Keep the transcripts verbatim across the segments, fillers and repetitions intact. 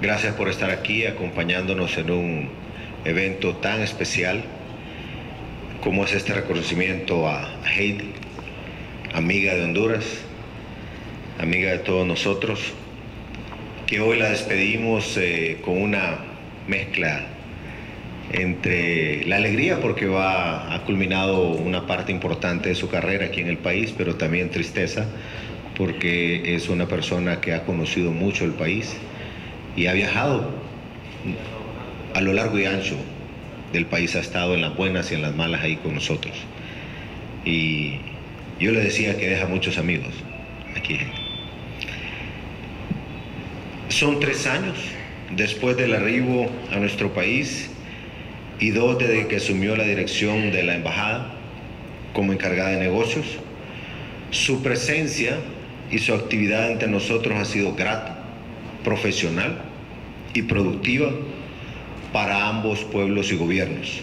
Gracias por estar aquí acompañándonos en un evento tan especial como es este reconocimiento a Heidi, amiga de Honduras, amiga de todos nosotros, que hoy la despedimos eh, con una mezcla entre la alegría porque va, ha culminado una parte importante de su carrera aquí en el país, pero también tristeza porque es una persona que ha conocido mucho el país y ha viajado a lo largo y ancho del país, ha estado en las buenas y en las malas ahí con nosotros. Y yo le decía que deja muchos amigos aquí. Son tres años después del arribo a nuestro país y dos desde que asumió la dirección de la embajada como encargada de negocios. Su presencia y su actividad entre nosotros ha sido grata, profesional y productiva para ambos pueblos y gobiernos.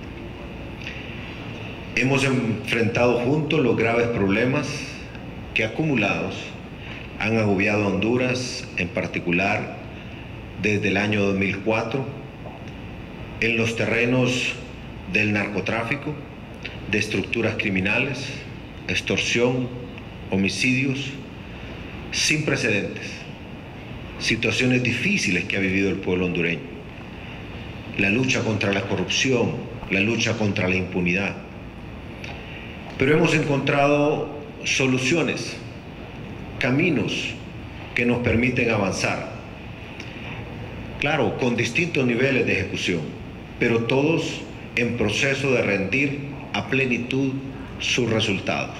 Hemos enfrentado juntos los graves problemas que acumulados han agobiado a Honduras, en particular desde el año dos mil cuatro, en los terrenos del narcotráfico, de estructuras criminales, extorsión, homicidios, sin precedentes, situaciones difíciles que ha vivido el pueblo hondureño, la lucha contra la corrupción, la lucha contra la impunidad. Pero hemos encontrado soluciones, caminos que nos permiten avanzar, claro, con distintos niveles de ejecución, pero todos en proceso de rendir a plenitud sus resultados.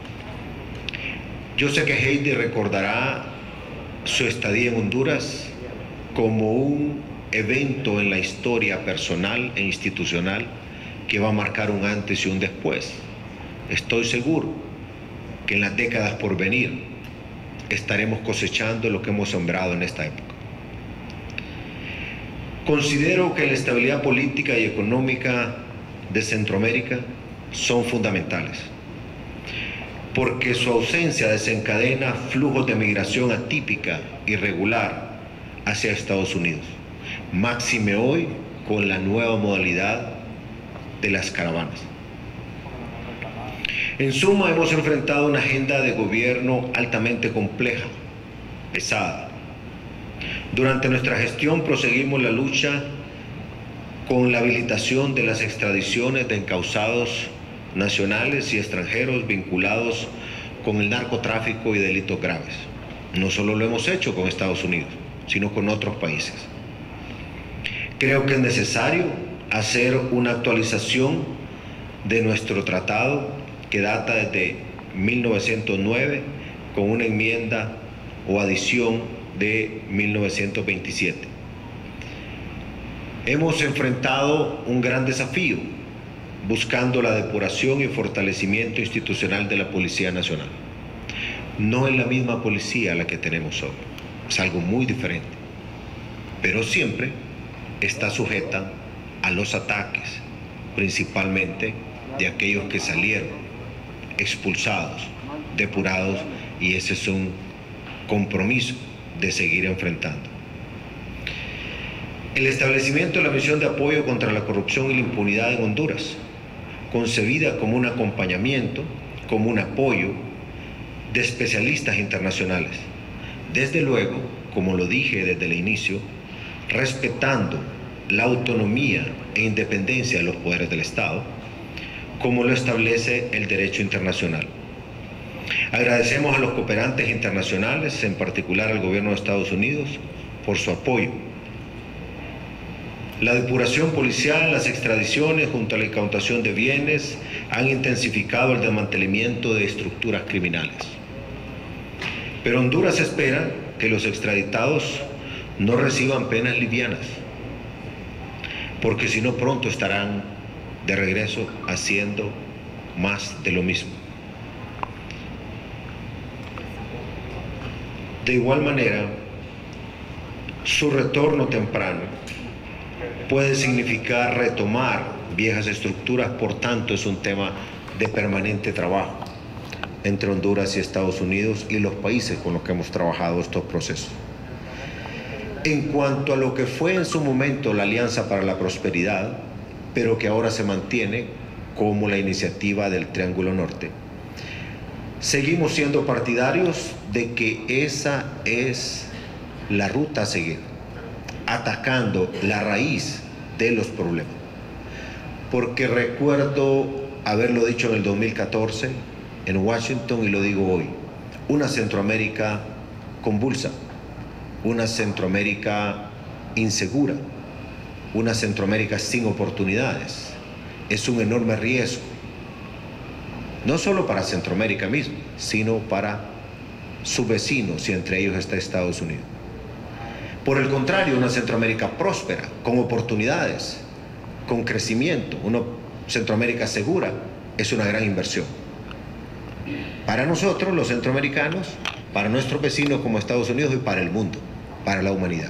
Yo sé que Heidi recordará su estadía en Honduras como un evento en la historia personal e institucional que va a marcar un antes y un después. Estoy seguro que en las décadas por venir estaremos cosechando lo que hemos sembrado en esta época. Considero que la estabilidad política y económica de Centroamérica son fundamentales, porque su ausencia desencadena flujos de migración atípica, irregular, hacia Estados Unidos, máxime hoy con la nueva modalidad de las caravanas. En suma, hemos enfrentado una agenda de gobierno altamente compleja, pesada. Durante nuestra gestión proseguimos la lucha con la habilitación de las extradiciones de encausados nacionales y extranjeros vinculados con el narcotráfico y delitos graves. No solo lo hemos hecho con Estados Unidos, sino con otros países. Creo que es necesario hacer una actualización de nuestro tratado que data desde mil novecientos nueve con una enmienda o adición de mil novecientos veintisiete. Hemos enfrentado un gran desafío buscando la depuración y fortalecimiento institucional de la Policía Nacional. No es la misma policía la que tenemos hoy, es algo muy diferente, pero siempre está sujeta a los ataques, principalmente de aquellos que salieron expulsados, depurados, y ese es un compromiso de seguir enfrentando. El establecimiento de la misión de apoyo contra la corrupción y la impunidad en Honduras, concebida como un acompañamiento, como un apoyo de especialistas internacionales. Desde luego, como lo dije desde el inicio, respetando la autonomía e independencia de los poderes del Estado, como lo establece el derecho internacional. Agradecemos a los cooperantes internacionales, en particular al gobierno de Estados Unidos, por su apoyo. La depuración policial, las extradiciones junto a la incautación de bienes han intensificado el desmantelamiento de estructuras criminales. Pero Honduras espera que los extraditados no reciban penas livianas, porque si no pronto estarán de regreso haciendo más de lo mismo. De igual manera, su retorno temprano puede significar retomar viejas estructuras, por tanto es un tema de permanente trabajo entre Honduras y Estados Unidos y los países con los que hemos trabajado estos procesos. en cuanto a lo que fue en su momento la Alianza para la Prosperidad, pero que ahora se mantiene como la iniciativa del Triángulo Norte. Seguimos siendo partidarios de que esa es la ruta a seguir, atacando la raíz de los problemas. Porque recuerdo haberlo dicho en el dos mil catorce en Washington y lo digo hoy: una Centroamérica convulsa, una Centroamérica insegura, una Centroamérica sin oportunidades, es un enorme riesgo, no solo para Centroamérica mismo, sino para sus vecinos, y entre ellos está Estados Unidos. Por el contrario, una Centroamérica próspera, con oportunidades, con crecimiento, una Centroamérica segura, es una gran inversión. Para nosotros, los centroamericanos, para nuestros vecinos como Estados Unidos y para el mundo, para la humanidad.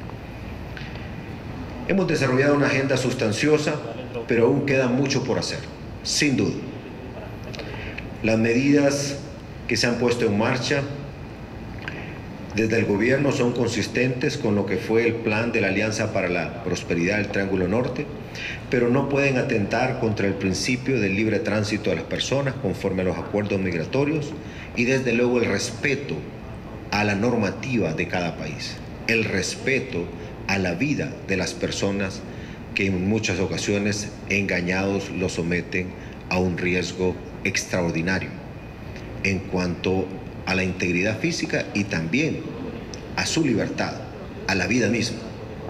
Hemos desarrollado una agenda sustanciosa, pero aún queda mucho por hacer, sin duda. Las medidas que se han puesto en marcha desde el gobierno son consistentes con lo que fue el plan de la Alianza para la Prosperidad del Triángulo Norte, pero no pueden atentar contra el principio del libre tránsito de las personas conforme a los acuerdos migratorios y desde luego el respeto a la normativa de cada país, el respeto a la vida de las personas que en muchas ocasiones engañados los someten a un riesgo extraordinario en cuanto a la integridad física y también a su libertad, a la vida misma.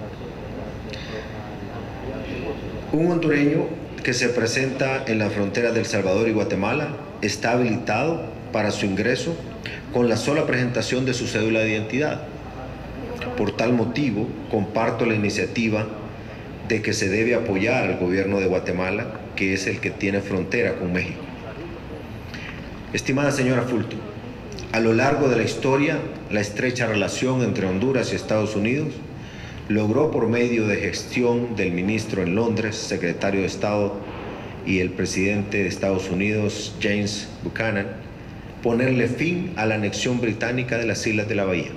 Un hondureño que se presenta en la frontera de El Salvador y Guatemala está habilitado para su ingreso con la sola presentación de su cédula de identidad. Por tal motivo, comparto la iniciativa de que se debe apoyar al gobierno de Guatemala, que es el que tiene frontera con México. Estimada señora Fulton, a lo largo de la historia, la estrecha relación entre Honduras y Estados Unidos logró, por medio de gestión del ministro en Londres, secretario de Estado, y el presidente de Estados Unidos, James Buchanan, ponerle fin a la anexión británica de las Islas de la Bahía.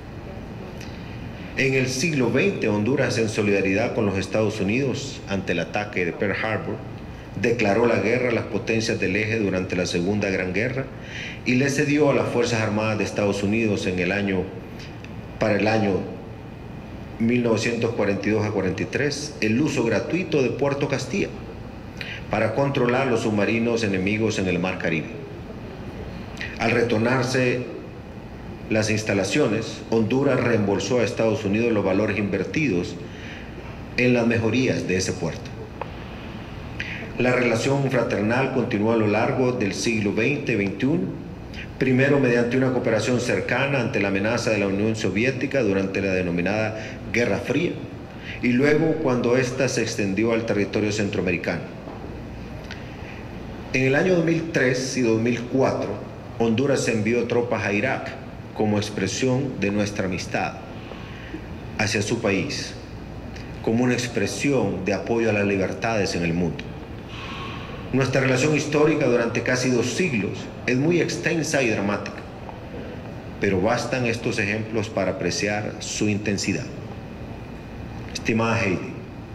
En el siglo veinte, Honduras, en solidaridad con los Estados Unidos ante el ataque de Pearl Harbor, declaró la guerra a las potencias del eje durante la Segunda Gran Guerra y le cedió a las Fuerzas Armadas de Estados Unidos en el año, para el año mil novecientos cuarenta y dos a cuarenta y tres el uso gratuito de Puerto Castilla para controlar los submarinos enemigos en el Mar Caribe. Al retornarse las instalaciones, Honduras reembolsó a Estados Unidos los valores invertidos en las mejorías de ese puerto. La relación fraternal continuó a lo largo del siglo veinte y veintiuno, primero mediante una cooperación cercana ante la amenaza de la Unión Soviética durante la denominada Guerra Fría, y luego cuando ésta se extendió al territorio centroamericano. En el año dos mil tres y dos mil cuatro, Honduras envió tropas a Irak como expresión de nuestra amistad hacia su país, como una expresión de apoyo a las libertades en el mundo. Nuestra relación histórica durante casi dos siglos es muy extensa y dramática, pero bastan estos ejemplos para apreciar su intensidad. Estimada Heidi,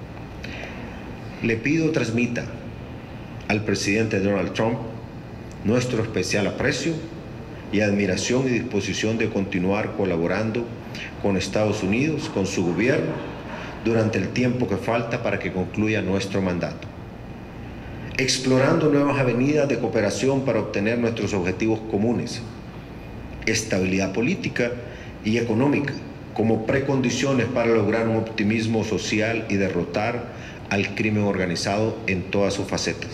le pido transmita al presidente Donald Trump nuestro especial aprecio y admiración y disposición de continuar colaborando con Estados Unidos, con su gobierno, durante el tiempo que falta para que concluya nuestro mandato, explorando nuevas avenidas de cooperación para obtener nuestros objetivos comunes, estabilidad política y económica, como precondiciones para lograr un optimismo social y derrotar al crimen organizado en todas sus facetas.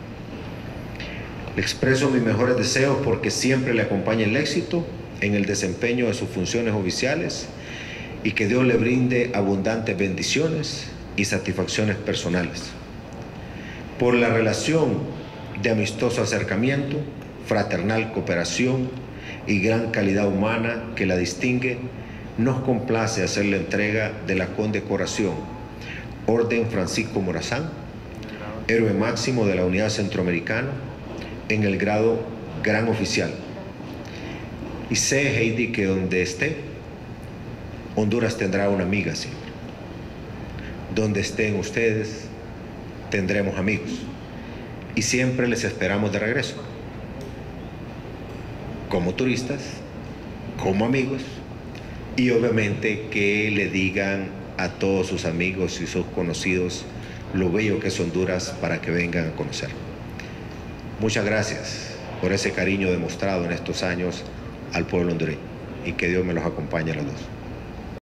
Le expreso mis mejores deseos porque siempre le acompañe el éxito en el desempeño de sus funciones oficiales y que Dios le brinde abundantes bendiciones y satisfacciones personales. Por la relación de amistoso acercamiento, fraternal cooperación y gran calidad humana que la distingue, nos complace hacer la entrega de la condecoración Orden Francisco Morazán, héroe máximo de la Unidad Centroamericana, en el grado Gran Oficial. Y sé, Heidi, que donde esté, Honduras tendrá una amiga siempre. Donde estén ustedes, tendremos amigos. Y siempre les esperamos de regreso. Como turistas, como amigos, y obviamente que le digan a todos sus amigos y sus conocidos lo bello que es Honduras para que vengan a conocer. Muchas gracias por ese cariño demostrado en estos años al pueblo hondureño y que Dios me los acompañe a los dos.